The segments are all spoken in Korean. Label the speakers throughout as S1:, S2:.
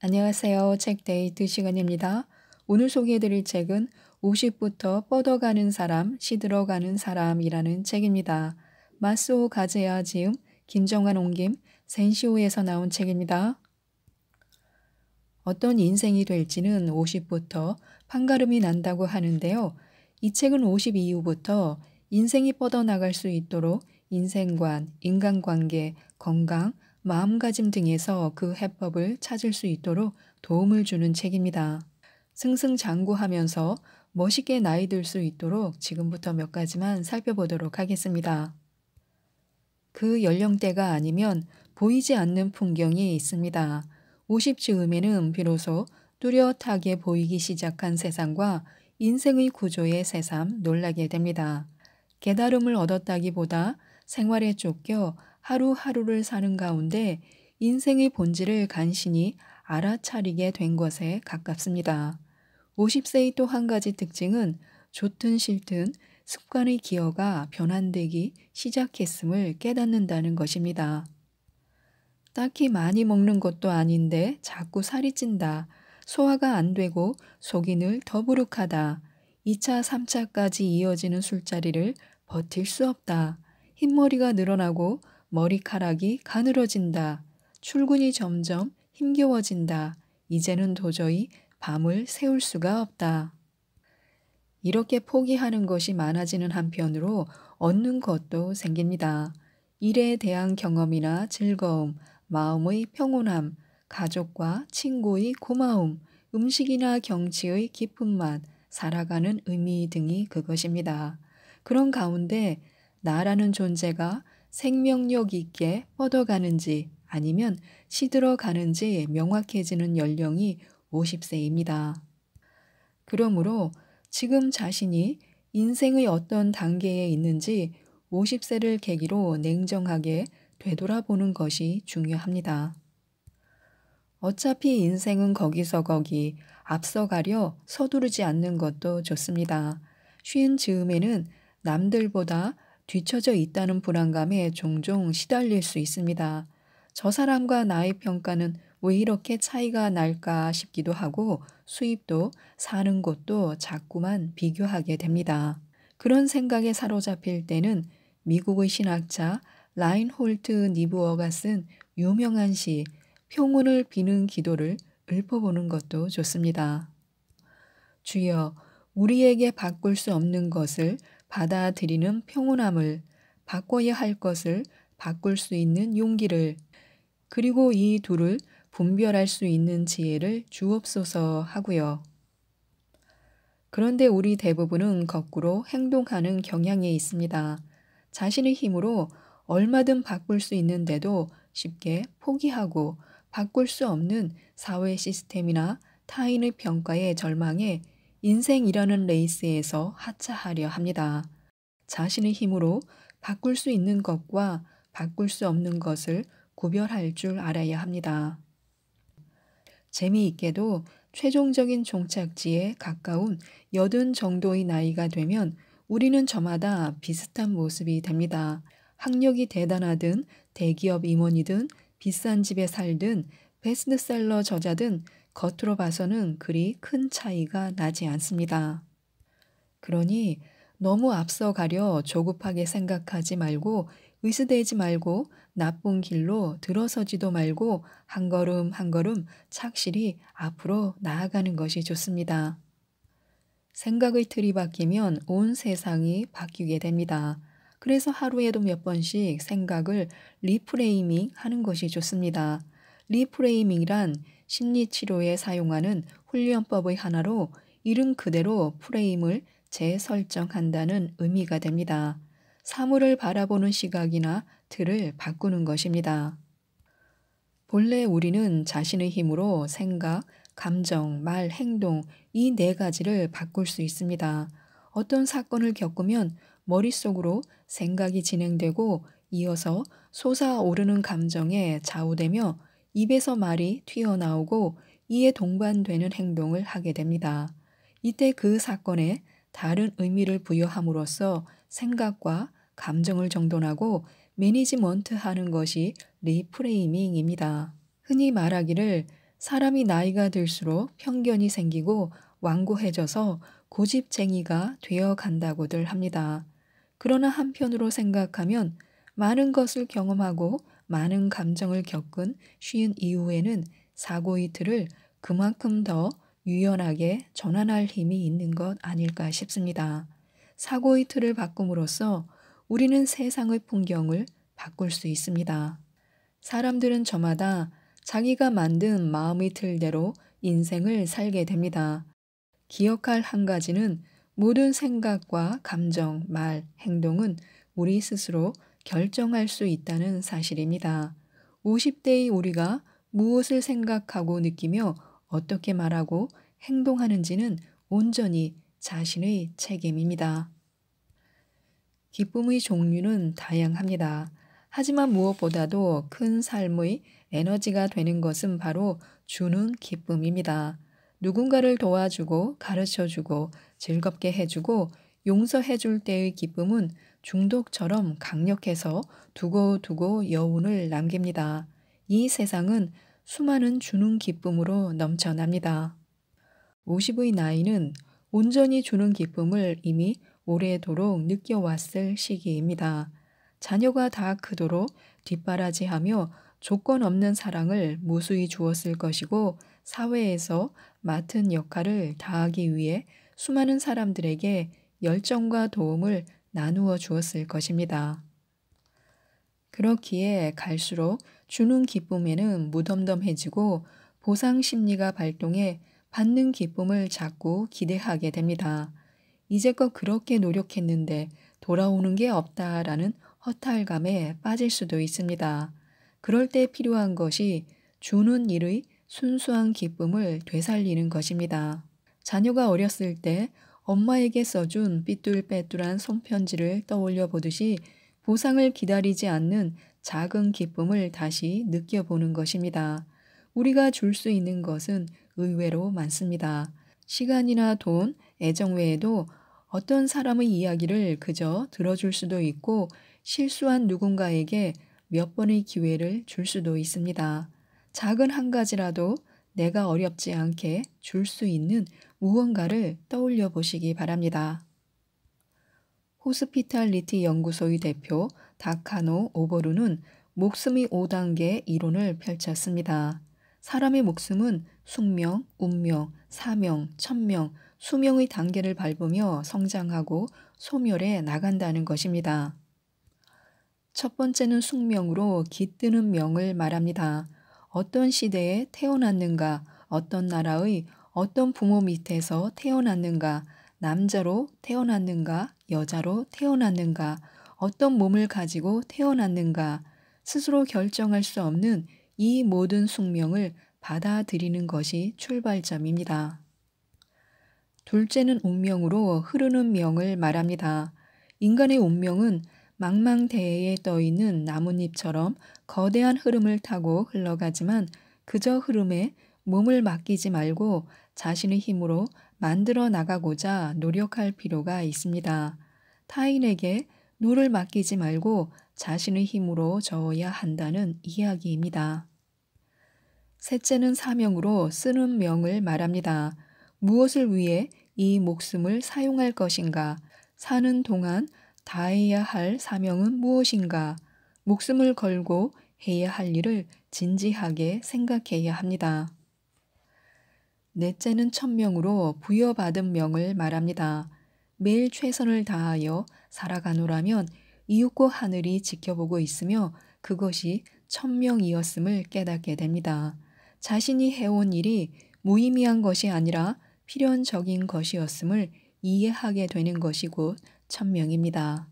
S1: 안녕하세요. 책데이트 시간입니다. 오늘 소개해드릴 책은 50부터 뻗어가는 사람, 시들어가는 사람이라는 책입니다. 마스오 가제야 지음, 김정환 옮김, 센시오에서 나온 책입니다. 어떤 인생이 될지는 50부터 판가름이 난다고 하는데요. 이 책은 50 이후부터 인생이 뻗어나갈 수 있도록 인생관, 인간관계, 건강, 마음가짐 등에서 그 해법을 찾을 수 있도록 도움을 주는 책입니다. 승승장구하면서 멋있게 나이 들 수 있도록 지금부터 몇 가지만 살펴보도록 하겠습니다. 그 연령대가 아니면 보이지 않는 풍경이 있습니다. 50 즈음에는 비로소 뚜렷하게 보이기 시작한 세상과 인생의 구조에 새삼 놀라게 됩니다. 깨달음을 얻었다기보다 생활에 쫓겨 하루하루를 사는 가운데 인생의 본질을 간신히 알아차리게 된 것에 가깝습니다. 50세의 또 한 가지 특징은 좋든 싫든 습관의 기여가 변환되기 시작했음을 깨닫는다는 것입니다. 딱히 많이 먹는 것도 아닌데 자꾸 살이 찐다. 소화가 안 되고 속이 늘 더부룩하다. 2차, 3차까지 이어지는 술자리를 버틸 수 없다. 흰머리가 늘어나고 머리카락이 가늘어진다. 출근이 점점 힘겨워진다. 이제는 도저히 밤을 새울 수가 없다. 이렇게 포기하는 것이 많아지는 한편으로 얻는 것도 생깁니다. 일에 대한 경험이나 즐거움, 마음의 평온함, 가족과 친구의 고마움, 음식이나 경치의 깊은 맛, 살아가는 의미 등이 그것입니다. 그런 가운데 나라는 존재가 생명력 있게 뻗어가는지 아니면 시들어가는지 명확해지는 연령이 50세입니다. 그러므로 지금 자신이 인생의 어떤 단계에 있는지 50세를 계기로 냉정하게 되돌아보는 것이 중요합니다. 어차피 인생은 거기서 거기 앞서가려 서두르지 않는 것도 좋습니다. 쉰 즈음에는 남들보다 뒤처져 있다는 불안감에 종종 시달릴 수 있습니다. 저 사람과 나의 평가는 왜 이렇게 차이가 날까 싶기도 하고 수입도 사는 곳도 자꾸만 비교하게 됩니다. 그런 생각에 사로잡힐 때는 미국의 신학자 라인홀트 니부어가 쓴 유명한 시 평온을 비는 기도를 읊어보는 것도 좋습니다. 주여, 우리에게 바꿀 수 없는 것을 받아들이는 평온함을, 바꿔야 할 것을 바꿀 수 있는 용기를, 그리고 이 둘을 분별할 수 있는 지혜를 주옵소서 하고요. 그런데 우리 대부분은 거꾸로 행동하는 경향에 있습니다. 자신의 힘으로 얼마든 바꿀 수 있는데도 쉽게 포기하고 바꿀 수 없는 사회 시스템이나 타인의 평가에 절망해 인생이라는 레이스에서 하차하려 합니다. 자신의 힘으로 바꿀 수 있는 것과 바꿀 수 없는 것을 구별할 줄 알아야 합니다. 재미있게도 최종적인 종착지에 가까운 80 정도의 나이가 되면 우리는 저마다 비슷한 모습이 됩니다. 학력이 대단하든 대기업 임원이든 비싼 집에 살든 베스트셀러 저자든 겉으로 봐서는 그리 큰 차이가 나지 않습니다. 그러니 너무 앞서가려 조급하게 생각하지 말고 의스대지 말고 나쁜 길로 들어서지도 말고 한 걸음 한 걸음 착실히 앞으로 나아가는 것이 좋습니다. 생각의 틀이 바뀌면 온 세상이 바뀌게 됩니다. 그래서 하루에도 몇 번씩 생각을 리프레이밍 하는 것이 좋습니다. 리프레이밍이란 심리치료에 사용하는 훈련법의 하나로 이름 그대로 프레임을 재설정한다는 의미가 됩니다. 사물을 바라보는 시각이나 틀을 바꾸는 것입니다. 본래 우리는 자신의 힘으로 생각, 감정, 말, 행동 이 네 가지를 바꿀 수 있습니다. 어떤 사건을 겪으면 머릿속으로 생각이 진행되고 이어서 솟아오르는 감정에 좌우되며 입에서 말이 튀어나오고 이에 동반되는 행동을 하게 됩니다. 이때 그 사건에 다른 의미를 부여함으로써 생각과 감정을 정돈하고 매니지먼트하는 것이 리프레이밍입니다. 흔히 말하기를 사람이 나이가 들수록 편견이 생기고 완고해져서 고집쟁이가 되어 간다고들 합니다. 그러나 한편으로 생각하면 많은 것을 경험하고 많은 감정을 겪은 쉬운 이후에는 사고 이틀을 그만큼 더 유연하게 전환할 힘이 있는 것 아닐까 싶습니다. 사고 이틀을 바꿈으로써 우리는 세상의 풍경을 바꿀 수 있습니다. 사람들은 저마다 자기가 만든 마음의 틀대로 인생을 살게 됩니다. 기억할 한 가지는 모든 생각과 감정, 말, 행동은 우리 스스로 결정할 수 있다는 사실입니다. 50대의 우리가 무엇을 생각하고 느끼며 어떻게 말하고 행동하는지는 온전히 자신의 책임입니다. 기쁨의 종류는 다양합니다. 하지만 무엇보다도 큰 삶의 에너지가 되는 것은 바로 주는 기쁨입니다. 누군가를 도와주고 가르쳐주고 즐겁게 해주고 용서해줄 때의 기쁨은 중독처럼 강력해서 두고두고 여운을 남깁니다. 이 세상은 수많은 주는 기쁨으로 넘쳐납니다. 50의 나이는 온전히 주는 기쁨을 이미 오래도록 느껴왔을 시기입니다. 자녀가 다 크도록 뒷바라지하며 조건 없는 사랑을 무수히 주었을 것이고 사회에서 맡은 역할을 다하기 위해 수많은 사람들에게 열정과 도움을 나누어 주었을 것입니다. 그렇기에 갈수록 주는 기쁨에는 무덤덤해지고 보상 심리가 발동해 받는 기쁨을 자꾸 기대하게 됩니다. 이제껏 그렇게 노력했는데 돌아오는 게 없다라는 허탈감에 빠질 수도 있습니다. 그럴 때 필요한 것이 주는 일의 순수한 기쁨을 되살리는 것입니다. 자녀가 어렸을 때 엄마에게 써준 삐뚤빼뚤한 손편지를 떠올려 보듯이 보상을 기다리지 않는 작은 기쁨을 다시 느껴보는 것입니다. 우리가 줄 수 있는 것은 의외로 많습니다. 시간이나 돈, 애정 외에도 어떤 사람의 이야기를 그저 들어줄 수도 있고 실수한 누군가에게 몇 번의 기회를 줄 수도 있습니다. 작은 한 가지라도 내가 어렵지 않게 줄 수 있는 무언가를 떠올려 보시기 바랍니다. 호스피탈리티 연구소의 대표 다카노 오보루는 목숨의 5단계 이론을 펼쳤습니다. 사람의 목숨은 숙명, 운명, 사명, 천명, 수명의 단계를 밟으며 성장하고 소멸해 나간다는 것입니다. 첫 번째는 숙명으로 깃드는 명을 말합니다. 어떤 시대에 태어났는가, 어떤 나라의 어떤 부모 밑에서 태어났는가, 남자로 태어났는가, 여자로 태어났는가, 어떤 몸을 가지고 태어났는가, 스스로 결정할 수 없는 이 모든 숙명을 받아들이는 것이 출발점입니다. 둘째는 운명으로 흐르는 명을 말합니다. 인간의 운명은 망망대해에 떠있는 나뭇잎처럼 거대한 흐름을 타고 흘러가지만 그저 흐름에 몸을 맡기지 말고 자신의 힘으로 만들어 나가고자 노력할 필요가 있습니다. 타인에게 누를 맡기지 말고 자신의 힘으로 저어야 한다는 이야기입니다. 셋째는 사명으로 쓰는 명을 말합니다. 무엇을 위해 이 목숨을 사용할 것인가? 사는 동안 다해야 할 사명은 무엇인가? 목숨을 걸고 해야 할 일을 진지하게 생각해야 합니다. 넷째는 천명으로 부여받은 명을 말합니다. 매일 최선을 다하여 살아가노라면 이윽고 하늘이 지켜보고 있으며 그것이 천명이었음을 깨닫게 됩니다. 자신이 해온 일이 무의미한 것이 아니라 필연적인 것이었음을 이해하게 되는 것이 곧 천명입니다.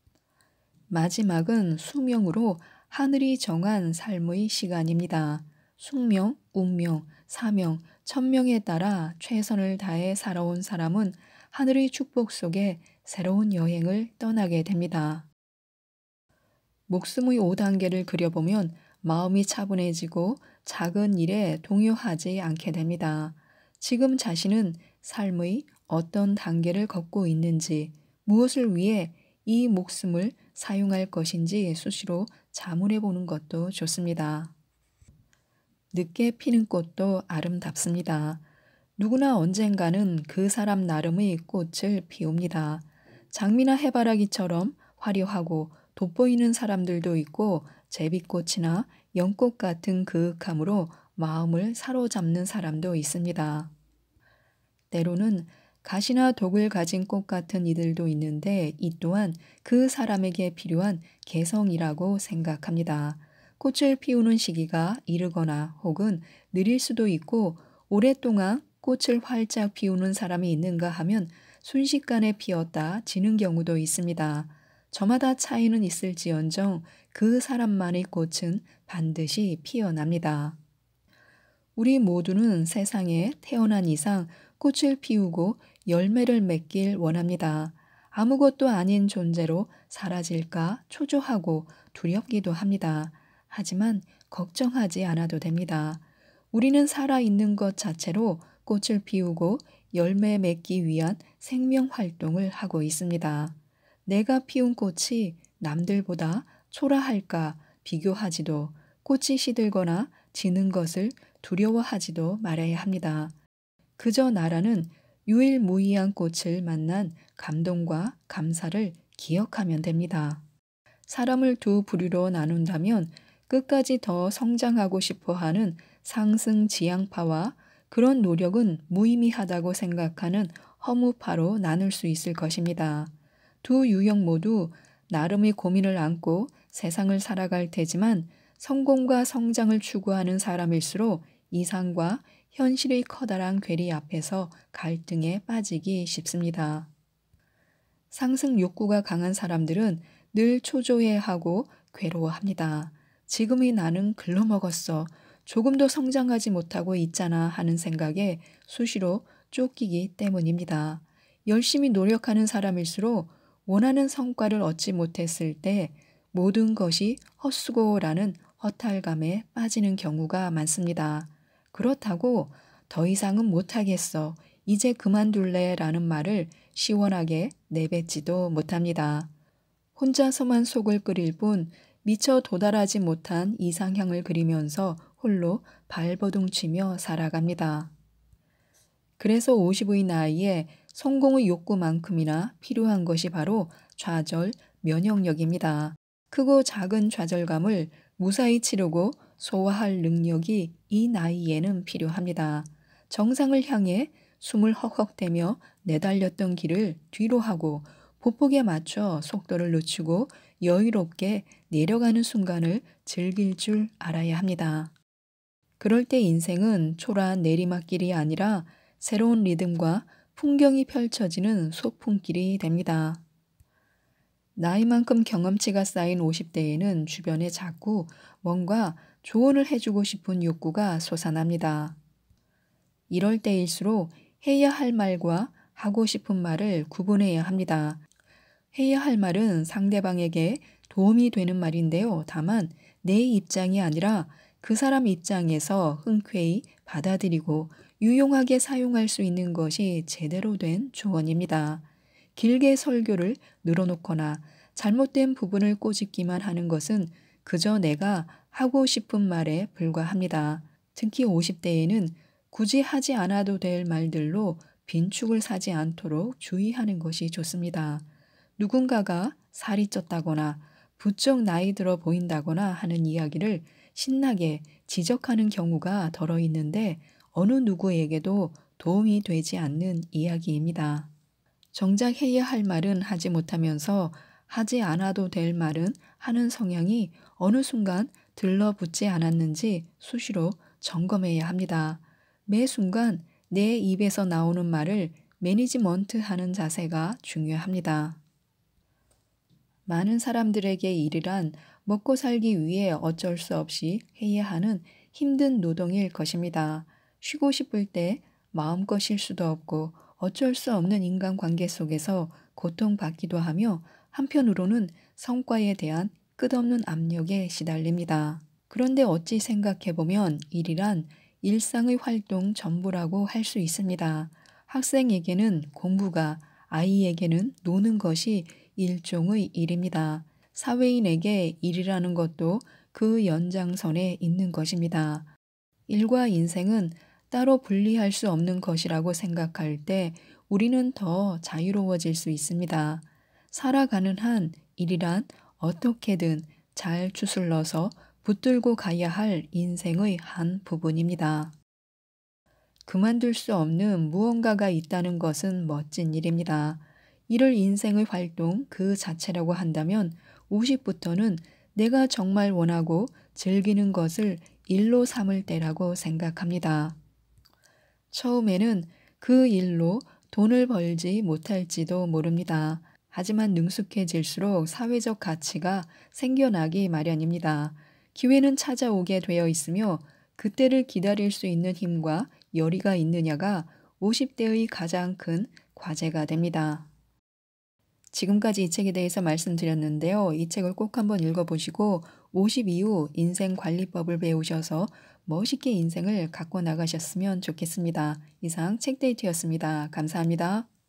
S1: 마지막은 수명으로 하늘이 정한 삶의 시간입니다. 숙명, 운명, 사명, 천명에 따라 최선을 다해 살아온 사람은 하늘의 축복 속에 새로운 여행을 떠나게 됩니다. 목숨의 5단계를 그려보면 마음이 차분해지고 작은 일에 동요하지 않게 됩니다. 지금 자신은 삶의 어떤 단계를 걷고 있는지, 무엇을 위해 이 목숨을 사용할 것인지 수시로 자문해 보는 것도 좋습니다. 늦게 피는 꽃도 아름답습니다. 누구나 언젠가는 그 사람 나름의 꽃을 피웁니다. 장미나 해바라기처럼 화려하고 돋보이는 사람들도 있고 제비꽃이나 연꽃 같은 그윽함으로 마음을 사로잡는 사람도 있습니다. 때로는 가시나 독을 가진 꽃 같은 이들도 있는데 이 또한 그 사람에게 필요한 개성이라고 생각합니다. 꽃을 피우는 시기가 이르거나 혹은 느릴 수도 있고 오랫동안 꽃을 활짝 피우는 사람이 있는가 하면 순식간에 피었다 지는 경우도 있습니다. 저마다 차이는 있을지언정 그 사람만의 꽃은 반드시 피어납니다. 우리 모두는 세상에 태어난 이상 꽃을 피우고 열매를 맺길 원합니다. 아무것도 아닌 존재로 사라질까 초조하고 두렵기도 합니다. 하지만 걱정하지 않아도 됩니다. 우리는 살아있는 것 자체로 꽃을 피우고 열매 맺기 위한 생명 활동을 하고 있습니다. 내가 피운 꽃이 남들보다 초라할까 비교하지도 꽃이 시들거나 지는 것을 두려워하지도 말아야 합니다. 그저 나라는 유일무이한 꽃을 만난 감동과 감사를 기억하면 됩니다. 사람을 두 부류로 나눈다면 끝까지 더 성장하고 싶어 하는 상승지향파와 그런 노력은 무의미하다고 생각하는 허무파로 나눌 수 있을 것입니다. 두 유형 모두 나름의 고민을 안고 세상을 살아갈 테지만 성공과 성장을 추구하는 사람일수록 이상과 현실의 커다란 괴리 앞에서 갈등에 빠지기 쉽습니다. 상승 욕구가 강한 사람들은 늘 초조해하고 괴로워합니다. 지금의 나는 글러먹었어. 조금도 성장하지 못하고 있잖아 하는 생각에 수시로 쫓기기 때문입니다. 열심히 노력하는 사람일수록 원하는 성과를 얻지 못했을 때 모든 것이 헛수고라는 허탈감에 빠지는 경우가 많습니다. 그렇다고 더 이상은 못하겠어. 이제 그만둘래 라는 말을 시원하게 내뱉지도 못합니다. 혼자서만 속을 끓일 뿐 미처 도달하지 못한 이상향을 그리면서 홀로 발버둥치며 살아갑니다. 그래서 50의 나이에 성공의 욕구만큼이나 필요한 것이 바로 좌절, 면역력입니다. 크고 작은 좌절감을 무사히 치르고 소화할 능력이 이 나이에는 필요합니다. 정상을 향해 숨을 헉헉대며 내달렸던 길을 뒤로 하고 보폭에 맞춰 속도를 늦추고 여유롭게 내려가는 순간을 즐길 줄 알아야 합니다. 그럴 때 인생은 초라한 내리막길이 아니라 새로운 리듬과 풍경이 펼쳐지는 소풍길이 됩니다. 나이만큼 경험치가 쌓인 50대에는 주변에 자꾸 뭔가 조언을 해주고 싶은 욕구가 솟아납니다. 이럴 때일수록 해야 할 말과 하고 싶은 말을 구분해야 합니다. 해야 할 말은 상대방에게 도움이 되는 말인데요. 다만 내 입장이 아니라 그 사람 입장에서 흔쾌히 받아들이고 유용하게 사용할 수 있는 것이 제대로 된 조언입니다. 길게 설교를 늘어놓거나 잘못된 부분을 꼬집기만 하는 것은 그저 내가 하고 싶은 말에 불과합니다. 특히 50대에는 굳이 하지 않아도 될 말들로 빈축을 사지 않도록 주의하는 것이 좋습니다. 누군가가 살이 쪘다거나 부쩍 나이 들어 보인다거나 하는 이야기를 신나게 지적하는 경우가 덜어 있는데 어느 누구에게도 도움이 되지 않는 이야기입니다. 정작 해야 할 말은 하지 못하면서 하지 않아도 될 말은 하는 성향이 어느 순간 들러붙지 않았는지 수시로 점검해야 합니다. 매 순간 내 입에서 나오는 말을 매니지먼트하는 자세가 중요합니다. 많은 사람들에게 일이란 먹고 살기 위해 어쩔 수 없이 해야 하는 힘든 노동일 것입니다. 쉬고 싶을 때 마음껏 쉴 수도 없고 어쩔 수 없는 인간관계 속에서 고통받기도 하며 한편으로는 성과에 대한 끝없는 압력에 시달립니다. 그런데 어찌 생각해보면 일이란 일상의 활동 전부라고 할 수 있습니다. 학생에게는 공부가, 아이에게는 노는 것이 일종의 일입니다. 사회인에게 일이라는 것도 그 연장선에 있는 것입니다. 일과 인생은 따로 분리할 수 없는 것이라고 생각할 때 우리는 더 자유로워질 수 있습니다. 살아가는 한 일이란 어떻게든 잘 추슬러서 붙들고 가야 할 인생의 한 부분입니다. 그만둘 수 없는 무언가가 있다는 것은 멋진 일입니다. 이를 인생의 활동 그 자체라고 한다면 50부터는 내가 정말 원하고 즐기는 것을 일로 삼을 때라고 생각합니다. 처음에는 그 일로 돈을 벌지 못할지도 모릅니다. 하지만 능숙해질수록 사회적 가치가 생겨나기 마련입니다. 기회는 찾아오게 되어 있으며 그때를 기다릴 수 있는 힘과 열의가 있느냐가 50대의 가장 큰 과제가 됩니다. 지금까지 이 책에 대해서 말씀드렸는데요. 이 책을 꼭 한번 읽어보시고 50 이후 인생 관리법을 배우셔서 멋있게 인생을 가꿔 나가셨으면 좋겠습니다. 이상 책데이트였습니다. 감사합니다.